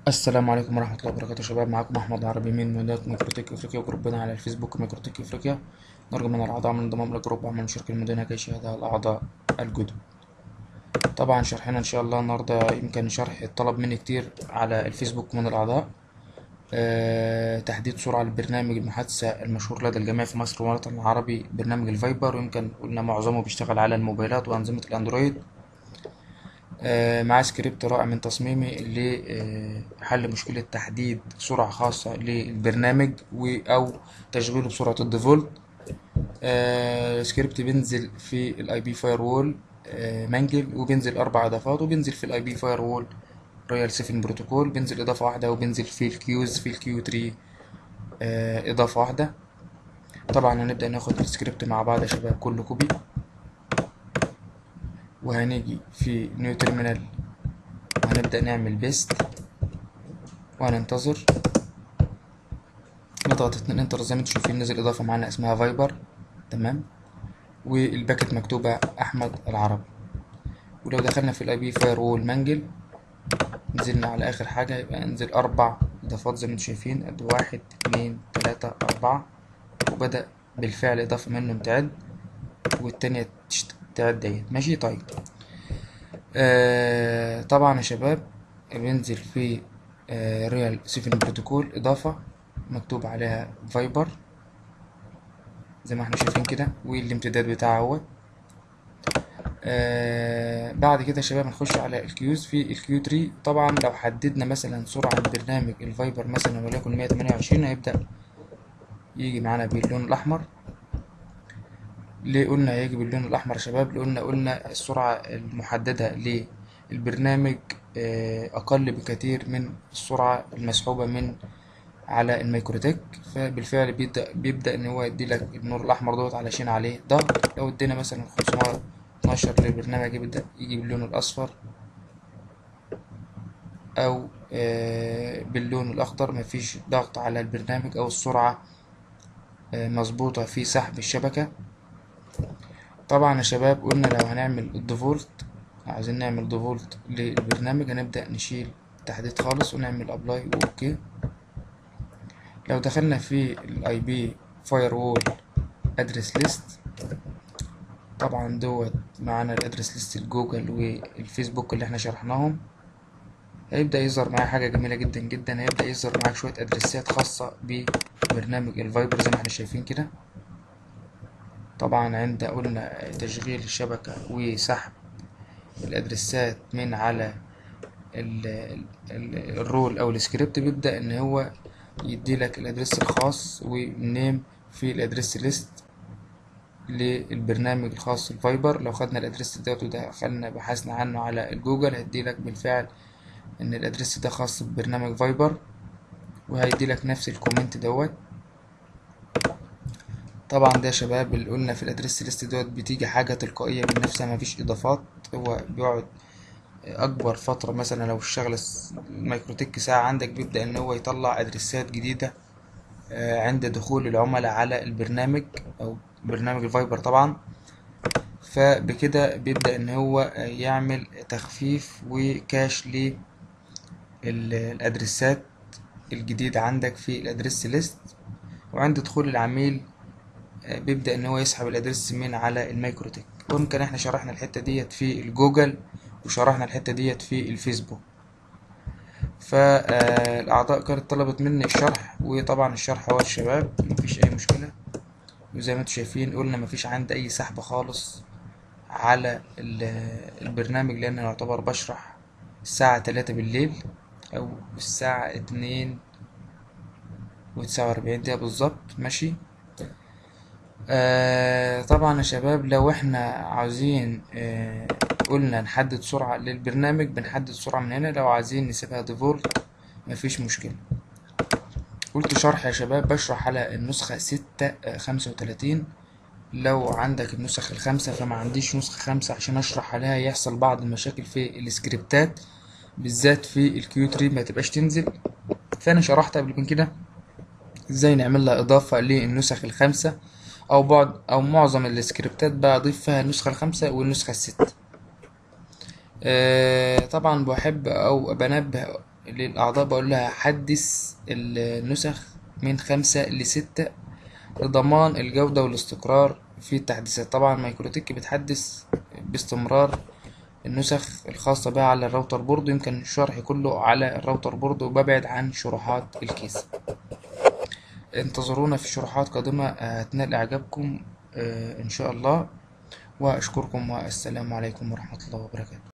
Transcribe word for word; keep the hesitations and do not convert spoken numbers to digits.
السلام عليكم ورحمة الله وبركاته يا شباب. معاكم أحمد عربي من مدينة ميكروتك إفريقيا وجروبنا على الفيسبوك ميكروتك إفريقيا. نرجو من الأعضاء من الانضمام للجروب وعمل شركة المدينة كي يشاهد الأعضاء الجدد. طبعا شرحنا إن شاء الله النهاردة يمكن شرح الطلب مني كتير على الفيسبوك من الأعضاء. أه تحديد سرعة لبرنامج المحادثة المشهور لدى الجميع في مصر والوطن العربي، برنامج الفايبر، ويمكن قلنا معظمه بيشتغل على الموبايلات وأنظمة الأندرويد. آه، مع سكريبت رائع من تصميمي لحل مشكلة تحديد سرعة خاصة للبرنامج و أو تشغيله بسرعة الديفولت. آه، سكريبت بينزل في الاي بي فاير وول مانجل، وبينزل أربع إضافات، وبينزل في الاي بي فاير وول رويال سيفن بروتوكول، بينزل إضافة واحدة، وبينزل في الكيوز في الكيو تلاتة آه، إضافة واحدة. طبعا هنبدأ ناخد السكريبت مع بعض يا شباب، كله كوبي، وهنيجي في نيو تيرمينال وهنبدأ نعمل بيست وهننتظر نضغط اتنين انتر. زي ما انتم شايفين نزل اضافه معانا اسمها فايبر، تمام، والباكت مكتوبه احمد العربي. ولو دخلنا في الاي بي فاير وول مانجل نزلنا على اخر حاجه، يبقى انزل اربع اضافات زي ما انتم شايفين، ادي واحد اتنين تلاته اربعه، وبدا بالفعل اضافه منهم تعد والتانية تشت- تعد ديت. ماشي طيب. آه طبعا يا شباب بننزل في آه ريال سيفن بروتوكول اضافه مكتوب عليها فايبر زي ما احنا شايفين كده، والامتداد بتاعه هو. آه بعد كده يا شباب هنخش على الكيوز في الكيو تلاتة. طبعا لو حددنا مثلا سرعة برنامج الفايبر مثلا وليكن مية تمانية وعشرين، هيبدأ يجي معانا باللون الأحمر. ليه قلنا هيجي باللون الأحمر يا شباب؟ قلنا قلنا السرعة المحددة للبرنامج آه أقل بكثير من السرعة المسحوبة من على الميكروتك، فبالفعل بيبدأ بيبدأ إن هو يديلك النور الأحمر دوت علشان عليه ضغط. لو ادينا مثلا خمسمية واتناشر للبرنامج يبدأ يجي باللون الأصفر أو آه، باللون الأخضر، مفيش ضغط على البرنامج أو السرعة آه، مظبوطة في سحب الشبكة. طبعا يا شباب قلنا لو هنعمل الديفولت، عايزين نعمل ديفولت للبرنامج، هنبدأ نشيل التحديث خالص ونعمل أبلاي وأوكي. لو دخلنا في الاي بي فاير وول ادرس ليست، طبعا دوت معانا الادرس ليست الجوجل والفيسبوك اللي احنا شرحناهم، هيبدأ يظهر معايا حاجة جميلة جدا جدا. هيبدأ يظهر معاك شوية ادرسات خاصة ببرنامج الفايبر زي ما احنا شايفين كده. طبعا عند قلنا تشغيل الشبكة وسحب الادرسات من على ال ال الرول او السكريبت، بيبدأ ان هو يدي لك الادرس الخاص والنيم في الادرس ليست للبرنامج الخاص الفايبر. لو خدنا الادرس ده ودخلنا بحثنا عنه على الجوجل، هيديلك بالفعل ان الادرس ده خاص ببرنامج فايبر، وهيديلك نفس الكومنت دوت. طبعا ده يا شباب اللي قلنا في الادرس ليست دوت بتيجي حاجة تلقائية من نفسها، مفيش اضافات. هو بيقعد اكبر فترة، مثلا لو اشتغل الميكروتك ساعة عندك، بيبدأ ان هو يطلع ادرسات جديدة آه، عند دخول العملاء على البرنامج او برنامج الفايبر طبعا. فبكده بيبدأ ان هو يعمل تخفيف وكاش للادرسات الجديدة عندك في الادرس ليست. وعند دخول العميل آه، بيبدأ ان هو يسحب الادرس من على الميكروتك. ممكن احنا شرحنا الحتة ديت في الجوجل وشرحنا الحتة ديت في الفيسبوك، فالاعضاء كانت طلبت مني الشرح، وطبعا الشرح هو الشباب مفيش اي مشكلة. وزي ما انتم شايفين قلنا مفيش عندي اي سحب خالص على البرنامج، لان انا يعتبر بشرح الساعة تلاتة بالليل او الساعة اتنين وتسعة واربعين دقيقة بالظبط. ماشي. آه طبعا يا شباب لو احنا عاوزين آه قلنا نحدد سرعة للبرنامج، بنحدد سرعة من هنا. لو عايزين نسيبها ديفولت مفيش مشكلة. قلت شرح يا شباب بشرح على النسخة ستة خمسة وتلاتين. لو عندك النسخ الخمسة، فما عنديش نسخة خمسة عشان اشرح عليها، يحصل بعض المشاكل في السكريبتات بالذات في الكيو تلاتة ما تبقاش تنزل. فانا شرحت قبل من كده ازاي نعمل لها اضافة للنسخ الخمسة، او بعض او معظم السكريبتات بضيف فيها النسخة الخمسة والنسخة الستة. آه طبعا بحب او بنبه للأعضاء بقول لها حدث النسخ من خمسة لستة لضمان الجودة والاستقرار في التحديثات. طبعا مايكروتك بتحدث باستمرار النسخ الخاصة بها على الراوتر بورد، يمكن شرحي كله على الراوتر بورد وببعد عن شروحات الكيس. انتظرونا في شروحات قادمة هتنال إعجابكم إن شاء الله، وأشكركم والسلام عليكم ورحمة الله وبركاته.